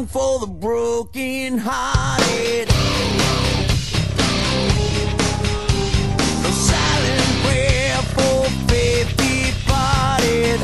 song for the broken hearted. A silent prayer for faith departed.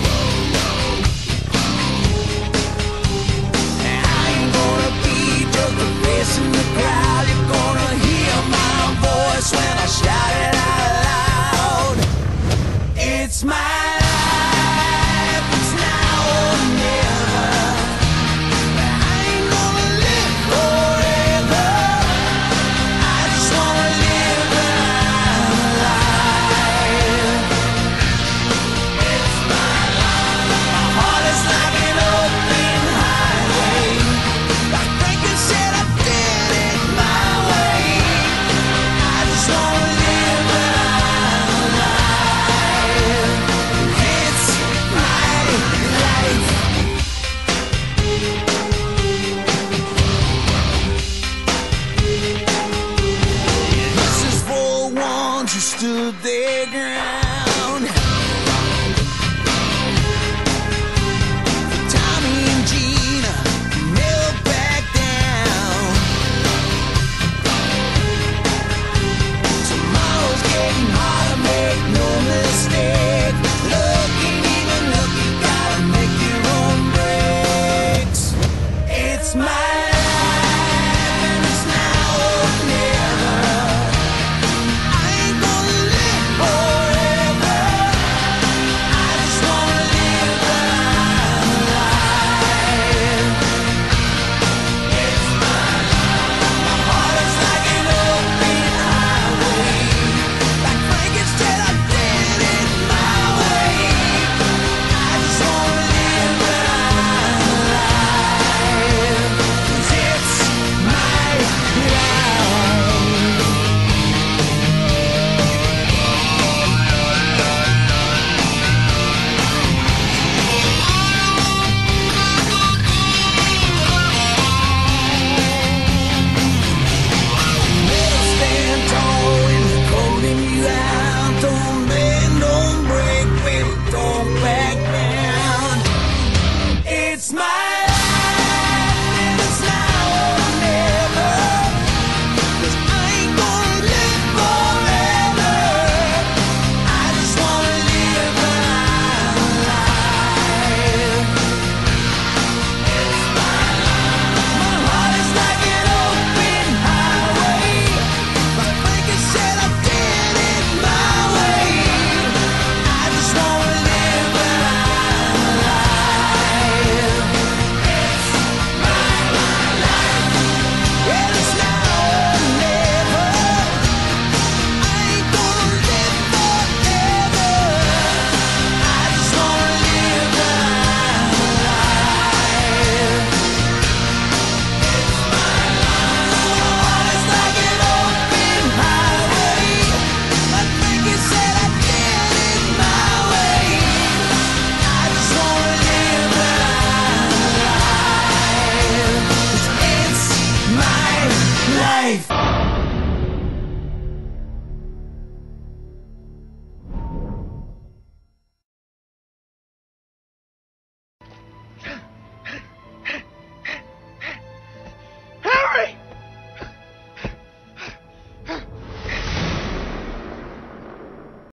I ain't gonna be just a face in the crowd. You're gonna hear my voice when I shout it out loud. It's my life, it's now or never. I ain't gonna live forever. I just wanna live when I'm alive. It's my life. My heart is like an open highway. Like Franklin said, I did it my way. I just wanna live when I'm alive. It's my life. This is for the ones who stood their ground.